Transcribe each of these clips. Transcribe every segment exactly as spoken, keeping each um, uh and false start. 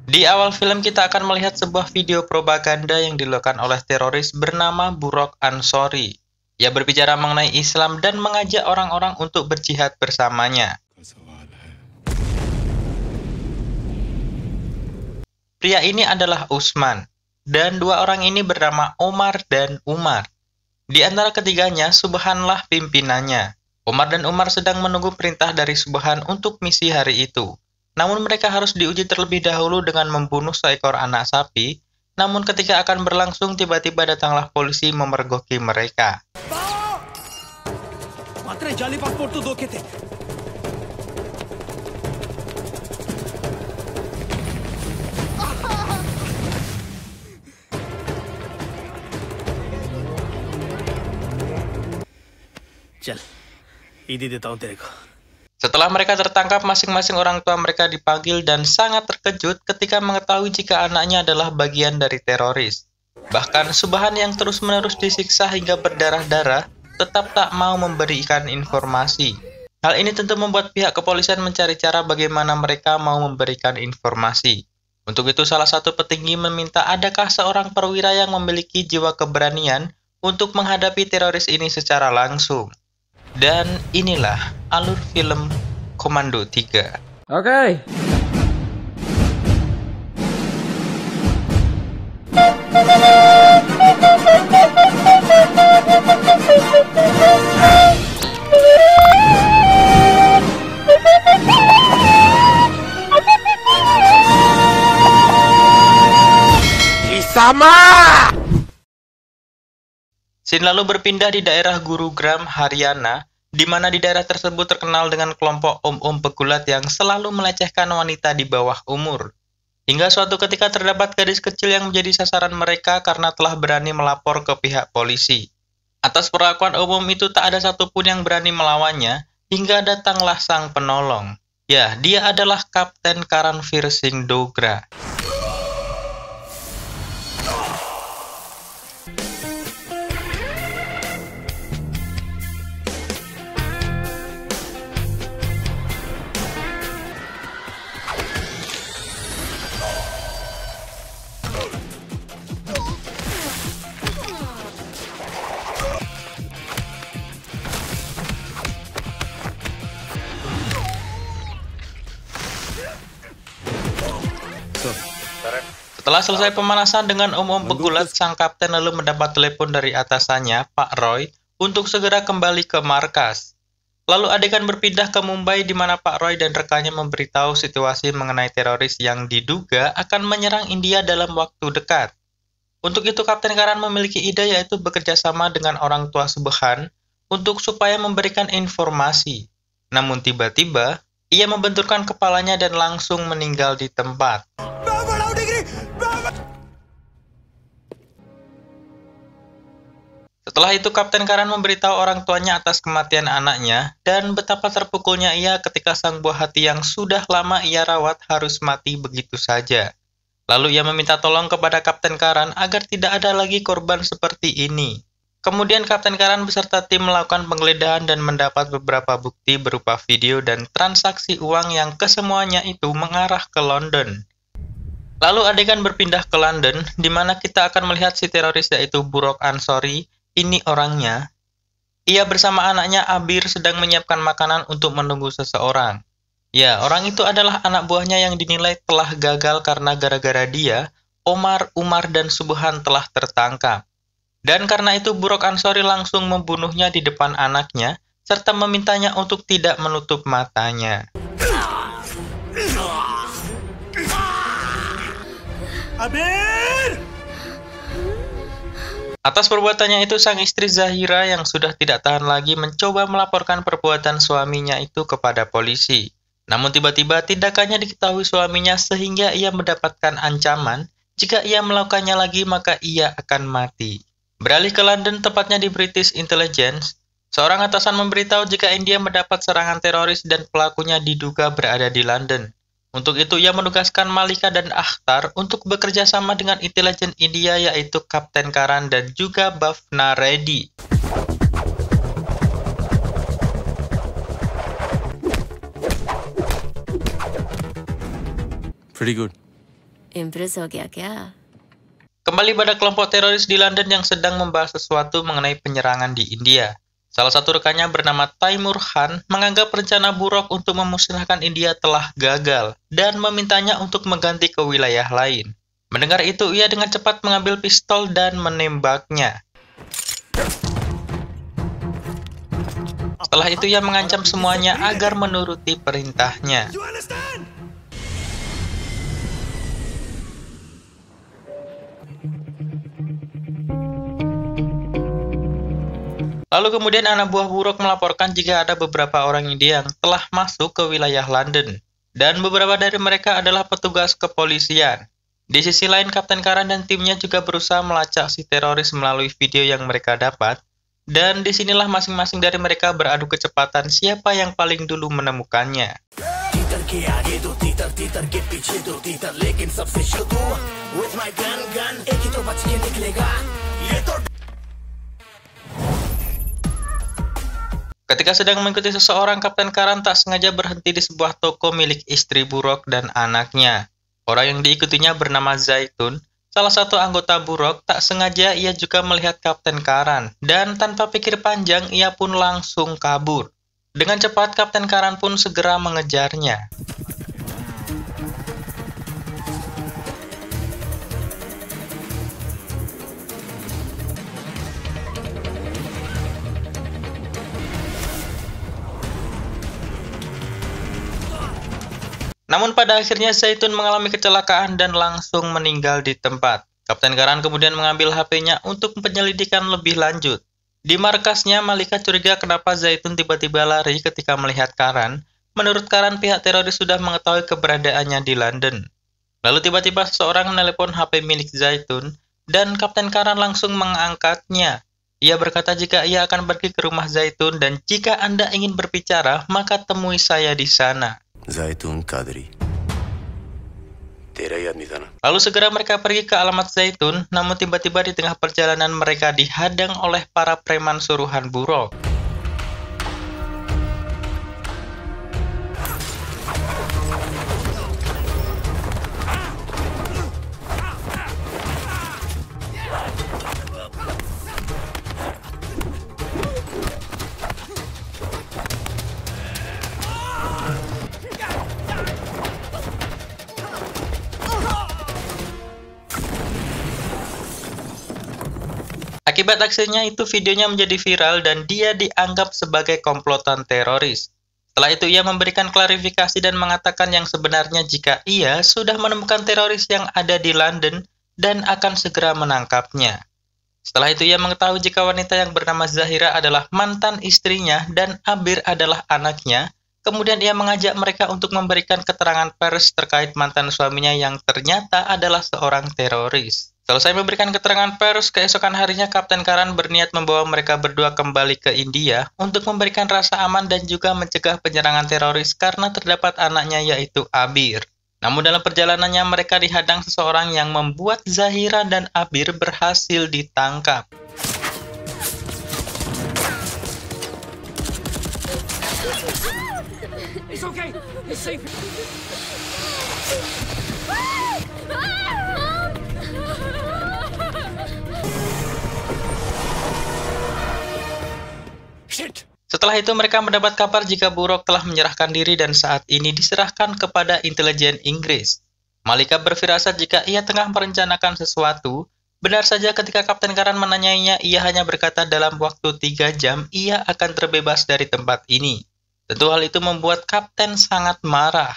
Di awal film kita akan melihat sebuah video propaganda yang dilakukan oleh teroris bernama Burok Ansori. Ia berbicara mengenai Islam dan mengajak orang-orang untuk berjihad bersamanya. Pria ini adalah Usman, dan dua orang ini bernama Omar dan Umar. Di antara ketiganya, Subhanlah pimpinannya. Omar dan Umar sedang menunggu perintah dari Subhan untuk misi hari itu. Namun mereka harus diuji terlebih dahulu dengan membunuh seekor anak sapi. Namun ketika akan berlangsung, tiba-tiba datanglah polisi memergoki mereka. Setelah mereka tertangkap, masing-masing orang tua mereka dipanggil dan sangat terkejut ketika mengetahui jika anaknya adalah bagian dari teroris. Bahkan Subhan yang terus-menerus disiksa hingga berdarah-darah tetap tak mau memberikan informasi. Hal ini tentu membuat pihak kepolisian mencari cara bagaimana mereka mau memberikan informasi. Untuk itu salah satu petinggi meminta adakah seorang perwira yang memiliki jiwa keberanian untuk menghadapi teroris ini secara langsung. Dan inilah alur film Komando tiga. Oke. Okay. Sama. Scene lalu berpindah di daerah Gurugram, Haryana, di mana di daerah tersebut terkenal dengan kelompok om-om pegulat yang selalu melecehkan wanita di bawah umur. Hingga suatu ketika terdapat gadis kecil yang menjadi sasaran mereka karena telah berani melapor ke pihak polisi. Atas perlakuan umum itu tak ada satupun yang berani melawannya, hingga datanglah sang penolong. Ya, dia adalah Kapten Karanvir Singh Dogra. Setelah selesai pemanasan dengan om-om pegulat, sang kapten lalu mendapat telepon dari atasannya, Pak Roy, untuk segera kembali ke markas. Lalu adegan berpindah ke Mumbai di mana Pak Roy dan rekannya memberitahu situasi mengenai teroris yang diduga akan menyerang India dalam waktu dekat. Untuk itu Kapten Karan memiliki ide yaitu bekerja sama dengan orang tua Subhan untuk supaya memberikan informasi. Namun tiba-tiba, ia membenturkan kepalanya dan langsung meninggal di tempat. Setelah itu Kapten Karan memberitahu orang tuanya atas kematian anaknya dan betapa terpukulnya ia ketika sang buah hati yang sudah lama ia rawat harus mati begitu saja. Lalu ia meminta tolong kepada Kapten Karan agar tidak ada lagi korban seperti ini. Kemudian Kapten Karan beserta tim melakukan penggeledahan dan mendapat beberapa bukti berupa video dan transaksi uang yang kesemuanya itu mengarah ke London. Lalu adegan berpindah ke London di mana kita akan melihat si teroris yaitu Burok Ansori. Ini orangnya. Ia bersama anaknya Abir sedang menyiapkan makanan untuk menunggu seseorang. Ya, orang itu adalah anak buahnya yang dinilai telah gagal karena gara-gara dia, Omar, Umar, dan Subhan telah tertangkap. Dan karena itu Burok Ansori langsung membunuhnya di depan anaknya, serta memintanya untuk tidak menutup matanya. Abir! Atas perbuatannya itu, sang istri Zahira yang sudah tidak tahan lagi mencoba melaporkan perbuatan suaminya itu kepada polisi. Namun tiba-tiba tindakannya diketahui suaminya sehingga ia mendapatkan ancaman, jika ia melakukannya lagi maka ia akan mati. Beralih ke London, tepatnya di British Intelligence, seorang atasan memberitahu jika India mendapat serangan teroris dan pelakunya diduga berada di London. Untuk itu ia menugaskan Malika dan Akhtar untuk bekerja sama dengan intelijen India yaitu Kapten Karan dan juga Bhavna Reddy. Pretty good. Impress हो गया क्या? Kembali pada kelompok teroris di London yang sedang membahas sesuatu mengenai penyerangan di India. Salah satu rekannya bernama Taimur Khan menganggap rencana Burok untuk memusnahkan India telah gagal dan memintanya untuk mengganti ke wilayah lain. Mendengar itu, ia dengan cepat mengambil pistol dan menembaknya. Setelah itu, ia mengancam semuanya agar menuruti perintahnya. Lalu kemudian anak buah Burok melaporkan jika ada beberapa orang India yang telah masuk ke wilayah London, dan beberapa dari mereka adalah petugas kepolisian. Di sisi lain, Kapten Karan dan timnya juga berusaha melacak si teroris melalui video yang mereka dapat, dan disinilah masing-masing dari mereka beradu kecepatan siapa yang paling dulu menemukannya. Ketika sedang mengikuti seseorang, Kapten Karan tak sengaja berhenti di sebuah toko milik istri Burok dan anaknya. Orang yang diikutinya bernama Zaitun. Salah satu anggota Burok, tak sengaja ia juga melihat Kapten Karan, dan tanpa pikir panjang ia pun langsung kabur. Dengan cepat, Kapten Karan pun segera mengejarnya. Namun pada akhirnya Zaitun mengalami kecelakaan dan langsung meninggal di tempat. Kapten Karan kemudian mengambil H P-nya untuk penyelidikan lebih lanjut. Di markasnya, Malika curiga kenapa Zaitun tiba-tiba lari ketika melihat Karan. Menurut Karan, pihak teroris sudah mengetahui keberadaannya di London. Lalu tiba-tiba seseorang menelepon H P milik Zaitun, dan Kapten Karan langsung mengangkatnya. Ia berkata jika ia akan pergi ke rumah Zaitun, dan jika Anda ingin berbicara, maka temui saya di sana. Zaitun Qadri. Lalu segera mereka pergi ke alamat Zaitun, namun tiba-tiba di tengah perjalanan mereka dihadang oleh para preman suruhan Burok. Akibat aksinya itu, videonya menjadi viral dan dia dianggap sebagai komplotan teroris. Setelah itu ia memberikan klarifikasi dan mengatakan yang sebenarnya jika ia sudah menemukan teroris yang ada di London dan akan segera menangkapnya. Setelah itu ia mengetahui jika wanita yang bernama Zahira adalah mantan istrinya dan Abir adalah anaknya. Kemudian ia mengajak mereka untuk memberikan keterangan pers terkait mantan suaminya yang ternyata adalah seorang teroris. Selesai memberikan keterangan pers, keesokan harinya Kapten Karan berniat membawa mereka berdua kembali ke India untuk memberikan rasa aman dan juga mencegah penyerangan teroris karena terdapat anaknya yaitu Abir. Namun dalam perjalanannya mereka dihadang seseorang yang membuat Zahira dan Abir berhasil ditangkap. It's okay. It's safe. Setelah itu mereka mendapat kabar jika Burok telah menyerahkan diri dan saat ini diserahkan kepada intelijen Inggris. Malika berfirasat jika ia tengah merencanakan sesuatu. Benar saja ketika Kapten Karan menanyainya, ia hanya berkata dalam waktu tiga jam ia akan terbebas dari tempat ini. Tentu hal itu membuat Kapten sangat marah.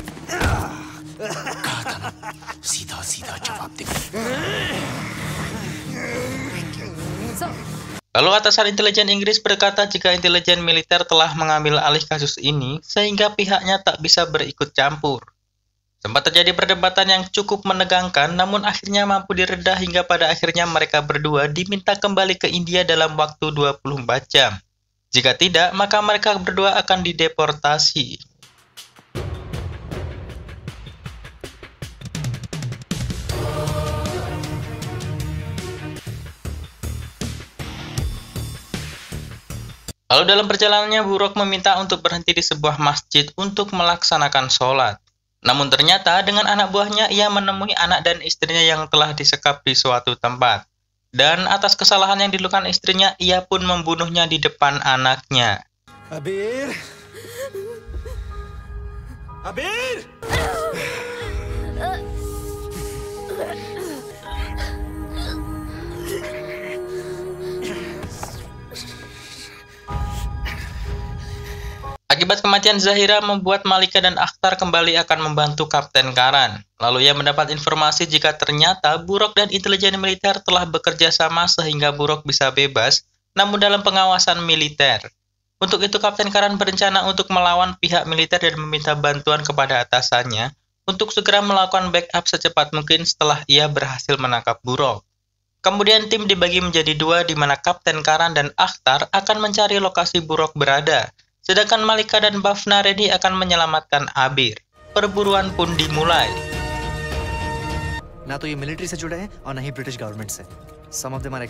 Lalu atasan intelijen Inggris berkata jika intelijen militer telah mengambil alih kasus ini, sehingga pihaknya tak bisa berikut campur. Sempat terjadi perdebatan yang cukup menegangkan, namun akhirnya mampu direda hingga pada akhirnya mereka berdua diminta kembali ke India dalam waktu dua puluh empat jam. Jika tidak, maka mereka berdua akan dideportasi. Lalu dalam perjalanannya Burok meminta untuk berhenti di sebuah masjid untuk melaksanakan sholat. Namun ternyata dengan anak buahnya ia menemui anak dan istrinya yang telah disekap di suatu tempat. Dan atas kesalahan yang dilakukan istrinya, ia pun membunuhnya di depan anaknya. Abir! Abir! Akibat kematian Zahira membuat Malika dan Akhtar kembali akan membantu Kapten Karan. Lalu ia mendapat informasi jika ternyata Buruk dan intelijen militer telah bekerja sama sehingga Buruk bisa bebas, namun dalam pengawasan militer. Untuk itu Kapten Karan berencana untuk melawan pihak militer dan meminta bantuan kepada atasannya untuk segera melakukan backup secepat mungkin setelah ia berhasil menangkap Buruk. Kemudian tim dibagi menjadi dua di mana Kapten Karan dan Akhtar akan mencari lokasi Buruk berada. Sedangkan Malika dan Bafna ready akan menyelamatkan Abir. Perburuan pun dimulai. ना तो ये मिलिट्री से जुड़े हैं और ना ही British government से. Some of them are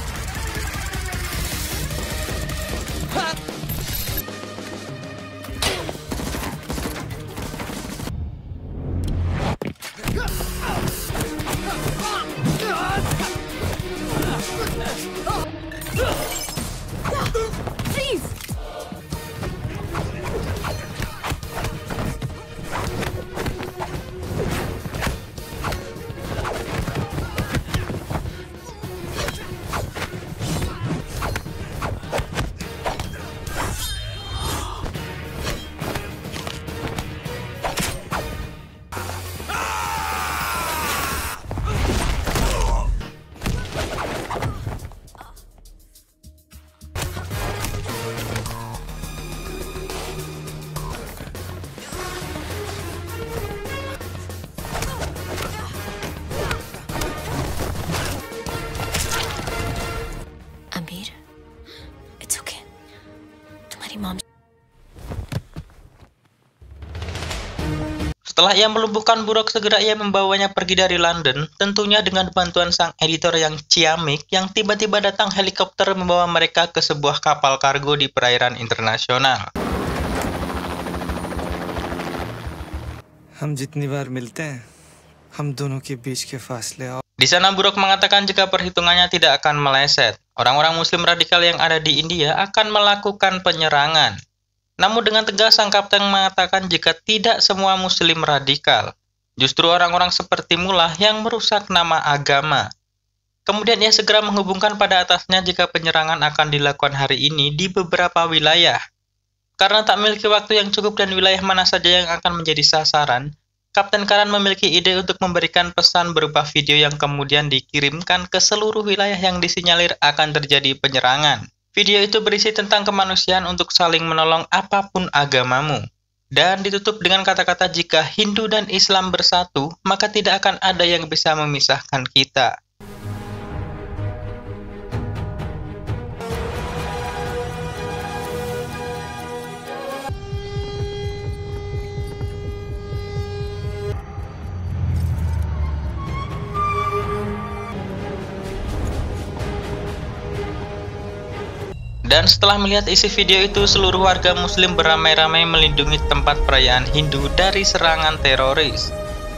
Please! Abir, it's okay. Tumhari mom. Setelah ia melumpuhkan Buruk, segera ia membawanya pergi dari London, tentunya dengan bantuan sang editor yang ciamik yang tiba-tiba datang helikopter membawa mereka ke sebuah kapal kargo di perairan internasional. हम जितनी बार मिलते हैं, हम दोनों के बीच के फासले. Di sana Buruk mengatakan jika perhitungannya tidak akan meleset, orang-orang muslim radikal yang ada di India akan melakukan penyerangan. Namun dengan tegas sang kapten mengatakan jika tidak semua muslim radikal, justru orang-orang sepertimu lah yang merusak nama agama. Kemudian ia segera menghubungkan pada atasnya jika penyerangan akan dilakukan hari ini di beberapa wilayah. Karena tak memiliki waktu yang cukup dan wilayah mana saja yang akan menjadi sasaran, Kapten Karan memiliki ide untuk memberikan pesan berupa video yang kemudian dikirimkan ke seluruh wilayah yang disinyalir akan terjadi penyerangan. Video itu berisi tentang kemanusiaan untuk saling menolong apapun agamamu. Dan ditutup dengan kata-kata jika Hindu dan Islam bersatu, maka tidak akan ada yang bisa memisahkan kita. Dan setelah melihat isi video itu, seluruh warga muslim beramai-ramai melindungi tempat perayaan Hindu dari serangan teroris.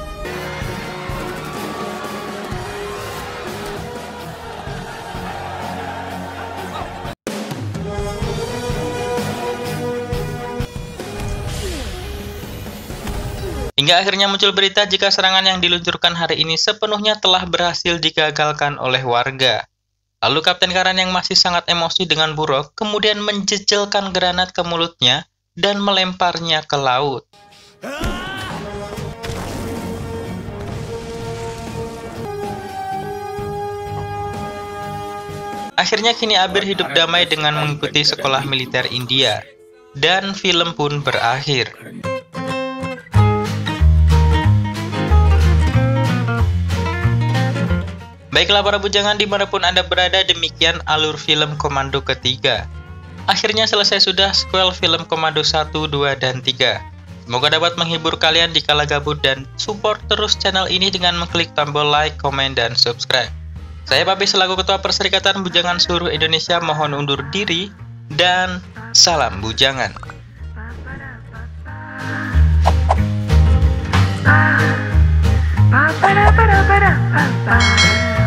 Hingga akhirnya muncul berita jika serangan yang diluncurkan hari ini sepenuhnya telah berhasil digagalkan oleh warga. Lalu Kapten Karan yang masih sangat emosi dengan Buruk kemudian menjejelkan granat ke mulutnya dan melemparnya ke laut. Akhirnya kini Abir hidup damai dengan mengikuti sekolah militer India. Dan film pun berakhir. Baiklah para bujangan, dimanapun Anda berada, demikian alur film Komando ketiga. Akhirnya selesai sudah sequel film Komando satu, dua, dan tiga. Semoga dapat menghibur kalian di kala gabut dan support terus channel ini dengan mengklik tombol like, komen, dan subscribe. Saya Papi selaku Ketua Perserikatan Bujangan Seluruh Indonesia mohon undur diri dan salam bujangan. Ba-da-ba-da-ba-da-ba-ba.